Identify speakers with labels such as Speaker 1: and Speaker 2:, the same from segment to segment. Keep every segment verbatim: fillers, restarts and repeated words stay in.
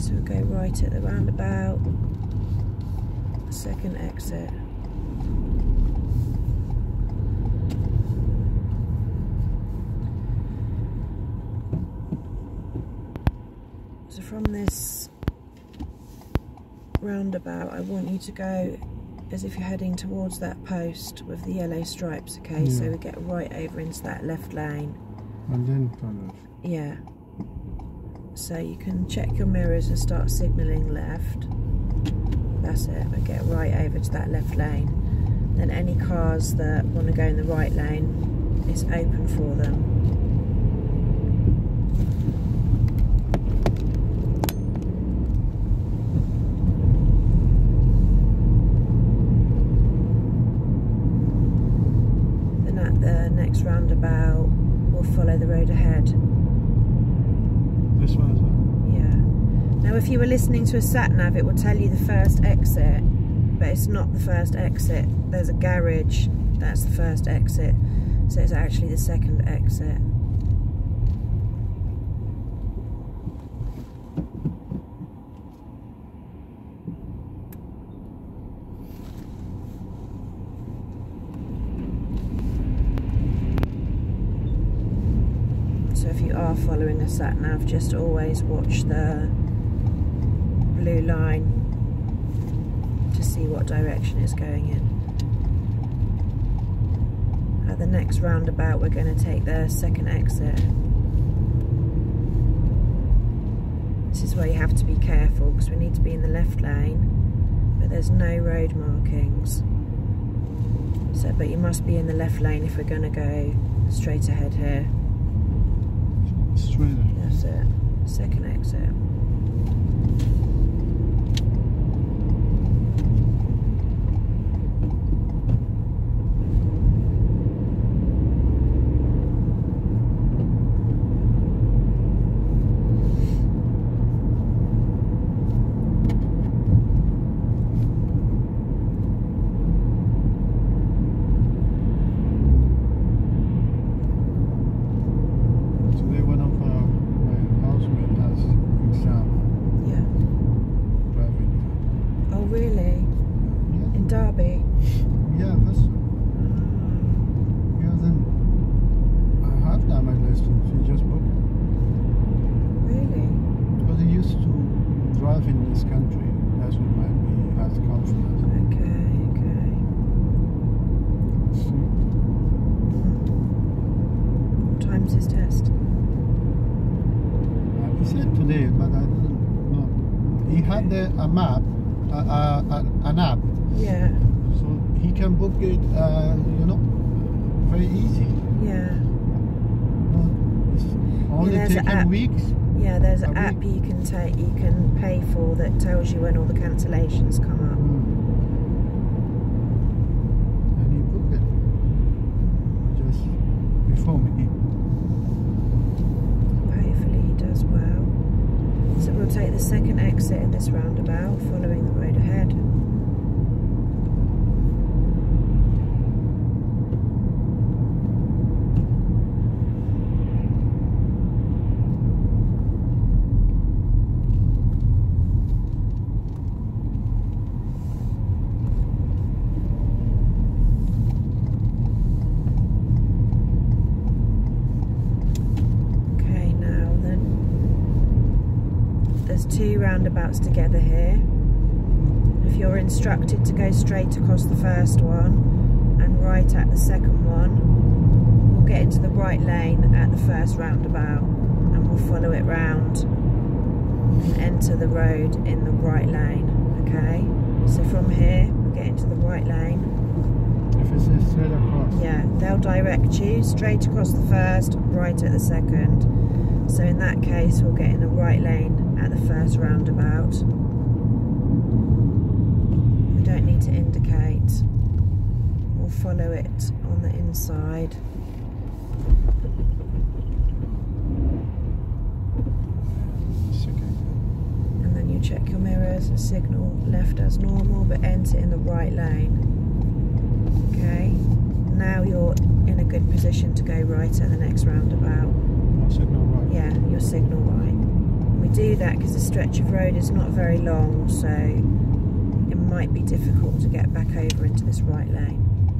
Speaker 1: So we'll go right at the roundabout, second exit. So from this roundabout, I want you to go as if you're heading towards that post with the yellow stripes, okay? Yeah. So we get right over into that left lane.
Speaker 2: And then turn left.
Speaker 1: Yeah. So you can check your mirrors and start signalling left. That's it. We get right over to that left lane. Then any cars that want to go in the right lane, it's open for them. Then at the next roundabout, we'll follow the road ahead.
Speaker 2: This one as well?
Speaker 1: Yeah. Now if you were listening to a sat-nav, it will tell you the first exit, but it's not the first exit. There's a garage, that's the first exit, so it's actually the second exit. So if you are following a sat-nav, just always watch the blue line to see what direction it's going in. At the next roundabout, we're going to take the second exit. This is where you have to be careful because we need to be in the left lane, but there's no road markings. So, but you must be in the left lane if we're going to go straight ahead here.
Speaker 2: Straight ahead.
Speaker 1: That's it. Second exit.
Speaker 2: A map, uh, uh, an app.
Speaker 1: Yeah.
Speaker 2: So he can book it, uh, you know, very easy.
Speaker 1: Yeah.
Speaker 2: Well, it's only
Speaker 1: yeah,
Speaker 2: taking weeks.
Speaker 1: Yeah, there's an app you can take, you can pay for that tells you when all the cancellations come up.
Speaker 2: Mm. And he booked it just before me.
Speaker 1: Hopefully he does well. So we'll take the second exit in this roundabout, following the road ahead. Two roundabouts together here. If you're instructed to go straight across the first one and right at the second one, we'll get into the right lane at the first roundabout and we'll follow it round and enter the road in the right lane. Okay, so from here we'll get into the right lane.
Speaker 2: If it's straight across?
Speaker 1: Yeah, they'll direct you straight across the first, right at the second. So in that case we'll get in the right lane at the first roundabout. We don't need to indicate. We'll follow it on the inside. And then you check your mirrors and signal left as normal, but enter in the right lane. Okay, now you're in a good position to go right at the next roundabout.
Speaker 2: I'll signal right.
Speaker 1: Yeah, you'll signal right. We do that because the stretch of road is not very long, so it might be difficult to get back over into this right lane.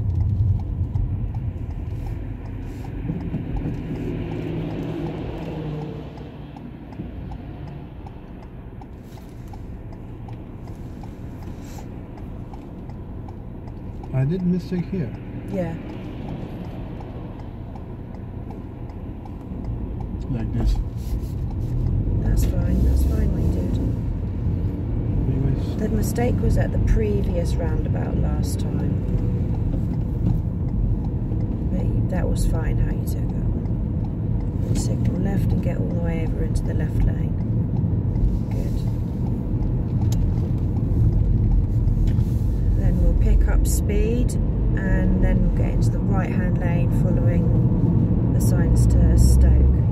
Speaker 2: I did mistake here.
Speaker 1: Yeah.
Speaker 2: Like this.
Speaker 1: That's fine, that's fine what you did.
Speaker 2: Anyways.
Speaker 1: The mistake was at the previous roundabout last time. But you, that was fine how you took that one. And signal left and get all the way over into the left lane. Good. Then we'll pick up speed and then we'll get into the right hand lane following the signs to Stoke.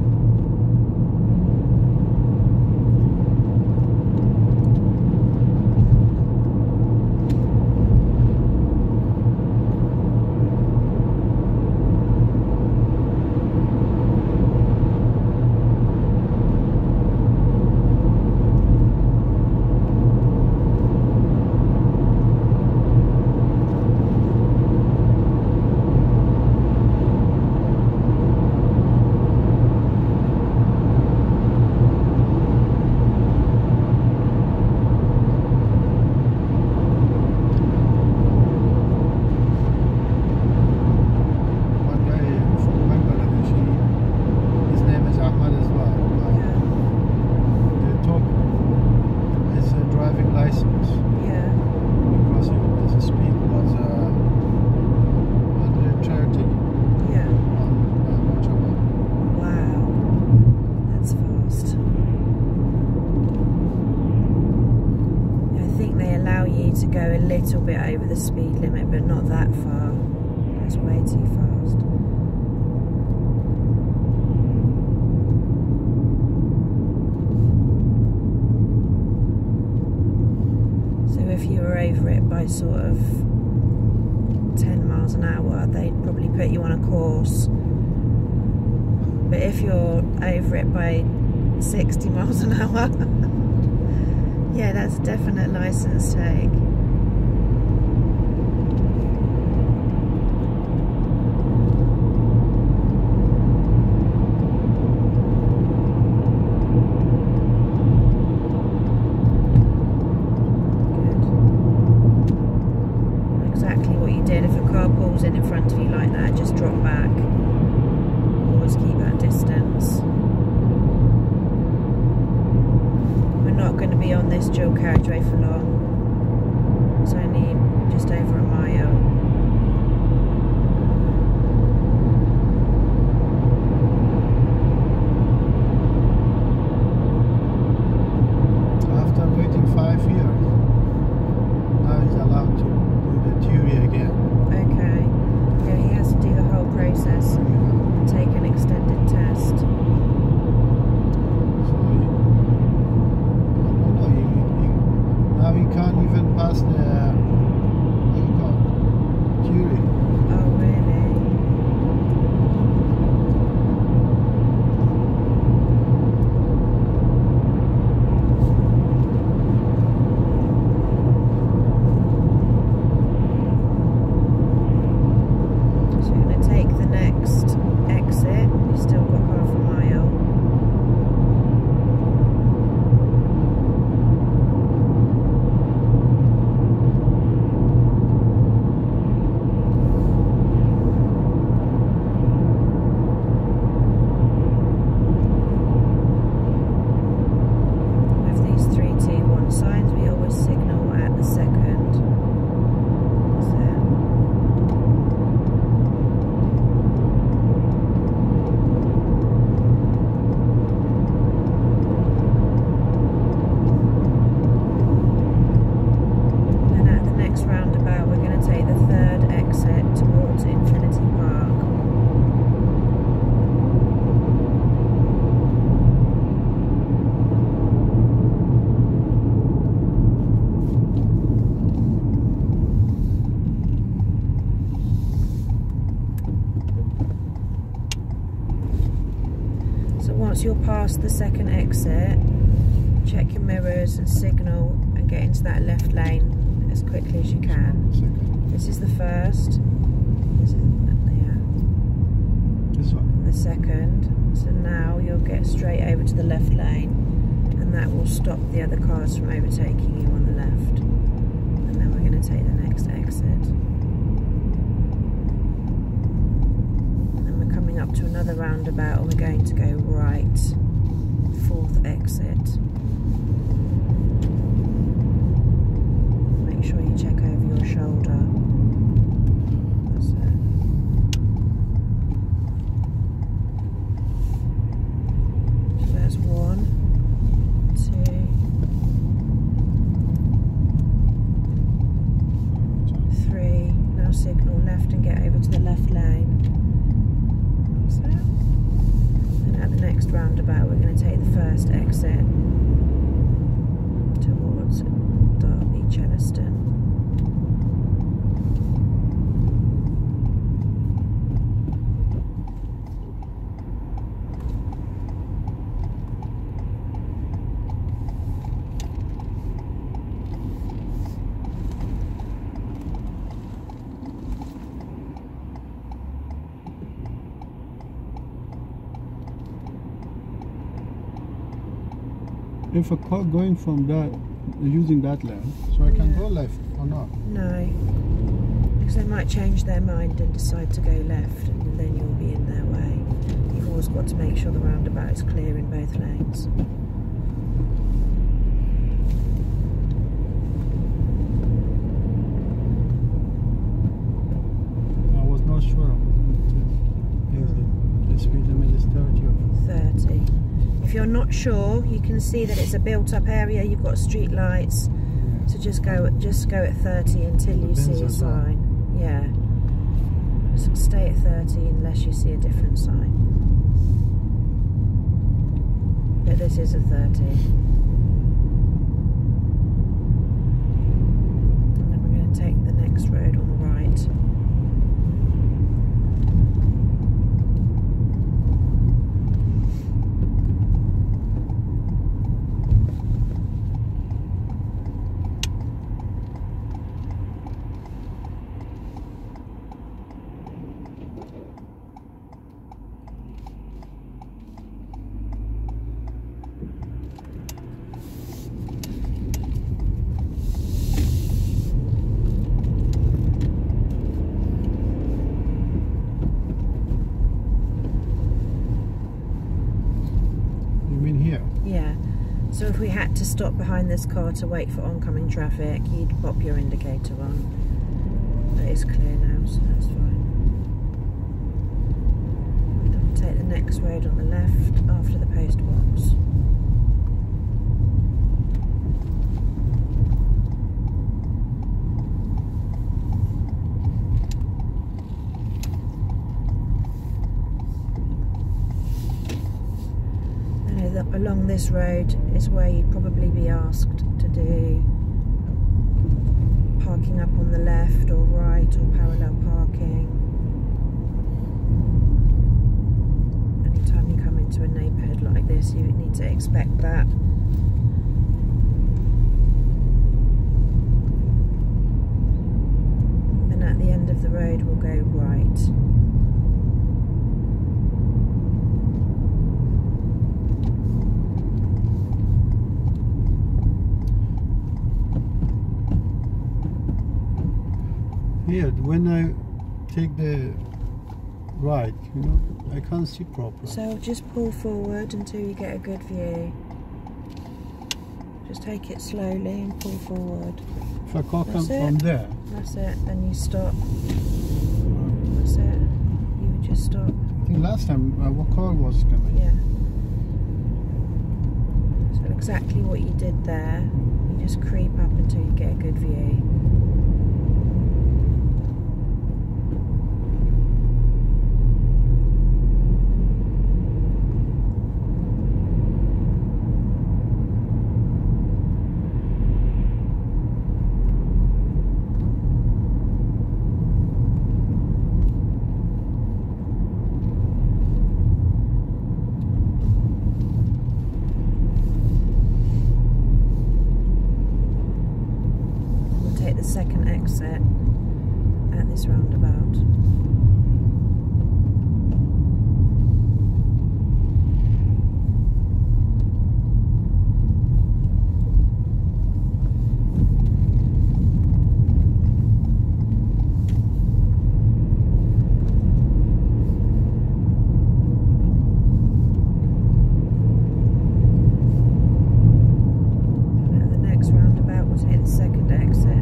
Speaker 1: To go a little bit over the speed limit, but not that far. That's way too fast. So if you were over it by sort of ten miles an hour, they'd probably put you on a course. But if you're over it by sixty miles an hour, yeah, that's a definite license take. In in front of you like that, just drop back. Always keep that distance. We're not going to be on this dual carriageway for long. It's only just over a mile.
Speaker 2: After waiting five years, now he's allowed to do the theory again.
Speaker 1: Okay. Yeah, he has to do the whole process and take an extended test.
Speaker 2: So, he, you know, he, he, now he can't even pass the, what do you call it, theory.
Speaker 1: Oh, really? Once you're past the second exit, check your mirrors and signal and get into that left lane as quickly as you can.
Speaker 2: Second.
Speaker 1: This is the first. This is, yeah.
Speaker 2: This one.
Speaker 1: The second. So now you'll get straight over to the left lane, and that will stop the other cars from overtaking you on the left. And then we're going to take the next exit. And then we're coming up to another roundabout, and we're going to go right. Fourth exit. Make sure you check over your shoulder. That's it. So there's one, two, three. Now signal left and get over to the left lane. That's it. And at the next roundabout, we're going to take the first exit towards Derby, Chellaston.
Speaker 2: If a car going from that, using that lane, so I can
Speaker 1: Yeah.
Speaker 2: go left or not?
Speaker 1: No, because they might change their mind and decide to go left, and then you'll be in their way. You've always got to make sure the roundabout is clear in both lanes.
Speaker 2: I was not sure. Is the, the speed limit is thirty or
Speaker 1: thirty. If you're not sure, you can see that it's a built-up area. You've got street lights,
Speaker 2: yeah.
Speaker 1: so just go just go at thirty until you see a sign. Yeah, so stay at thirty unless you see a different sign. But this is a thirty. And then we're going to take the next road on the right. Yeah, so if we had to stop behind this car to wait for oncoming traffic, you'd pop your indicator on. But it's clear now, so that's fine. Then we'll take the next road on the left after the post box. Along this road is where you'd probably be asked to do parking up on the left or right or parallel parking. Anytime you come into a neighbourhood like this, you need to expect that. And at the end of the road we'll go right.
Speaker 2: Here, when I take the right, you know, I can't see properly.
Speaker 1: So just pull forward until you get a good view. Just take it slowly and pull forward.
Speaker 2: If a car comes
Speaker 1: it.
Speaker 2: from there.
Speaker 1: That's it, then you stop. That's it. You would just stop.
Speaker 2: I think last time a car was coming.
Speaker 1: Yeah. So exactly what you did there, you just creep up until you get a good view. second exit at this roundabout. Second exit.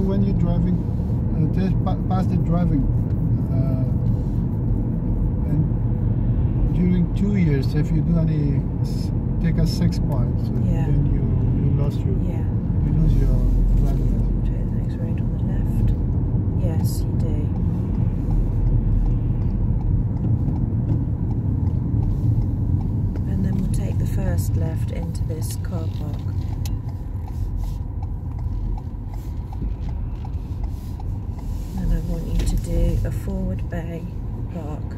Speaker 2: when you're driving, uh, just pa past the driving, uh, and during two years, if you do any, take a six points, so
Speaker 1: Yeah.
Speaker 2: then you you lost your,
Speaker 1: Yeah.
Speaker 2: you lose your driving license.
Speaker 1: Take the next road on the left. Yes, you do. And then we'll take the first left into this car park. And I want you to do a forward bay park.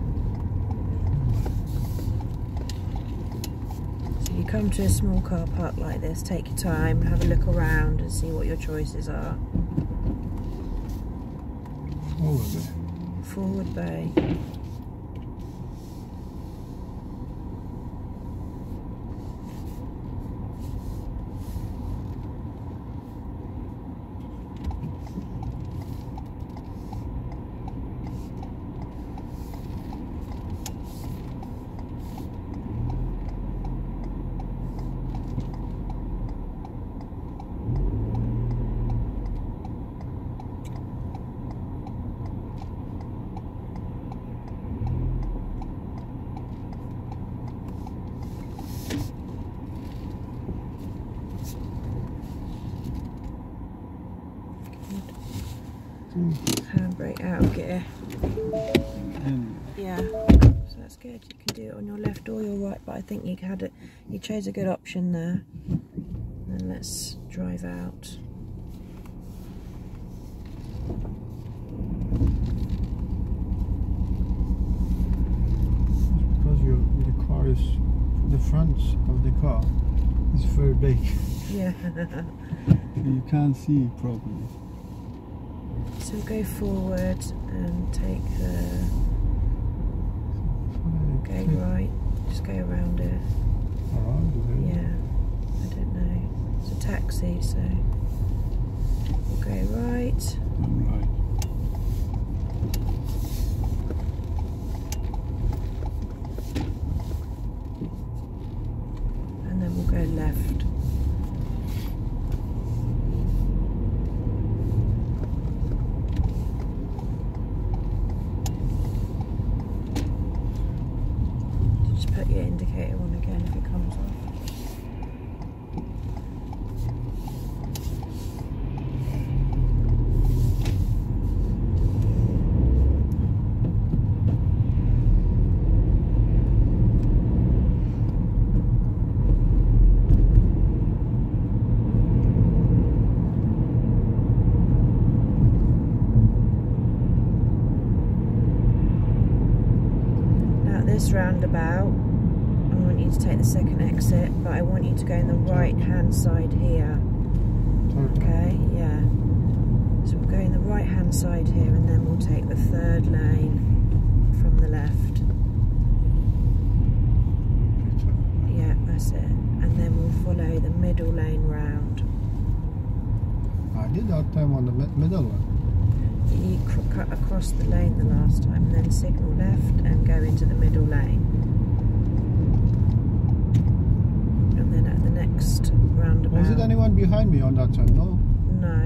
Speaker 1: So you come to a small car park like this, take your time, have a look around and see what your choices are.
Speaker 2: Over there.
Speaker 1: Forward bay. Handbrake out of gear.
Speaker 2: And
Speaker 1: Yeah, so that's good. You can do it on your left or your right, but I think you had it. You chose a good option there. And let's drive out.
Speaker 2: because your the car is, the front of the car is very big.
Speaker 1: Yeah.
Speaker 2: You can't see properly.
Speaker 1: So go forward and take the, go right, just go around it.
Speaker 2: Around it?
Speaker 1: Yeah, I don't know. It's a taxi, so we'll go right.
Speaker 2: I'm right.
Speaker 1: And then we'll go left. Just put your indicator on again if it comes off. This roundabout, I want you to take the second exit, but I want you to go in the right hand side here. Okay, yeah. So we'll go in the right hand side here and then we'll take the third lane from the left. Yeah, that's it. And then we'll follow the middle lane round.
Speaker 2: I did that time on the middle one.
Speaker 1: You cut across the lane the last time and then signal left and go into the middle lane. And then at the next roundabout...
Speaker 2: Was it anyone behind me on that time? No?
Speaker 1: No.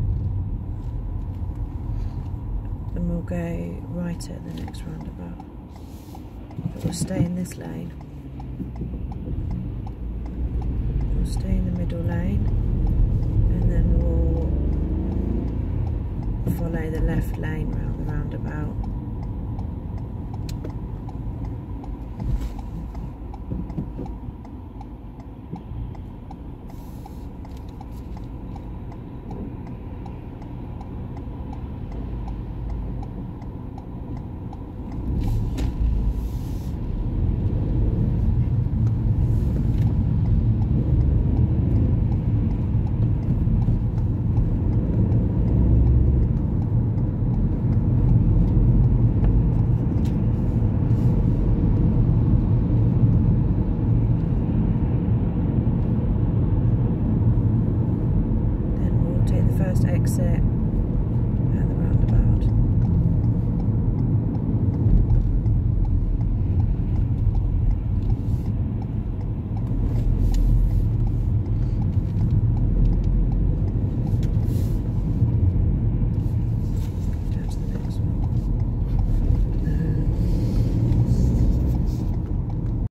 Speaker 1: And we'll go right at the next roundabout. But we'll stay in this lane. We'll stay in the middle lane and then we'll follow the left lane round the roundabout. First exit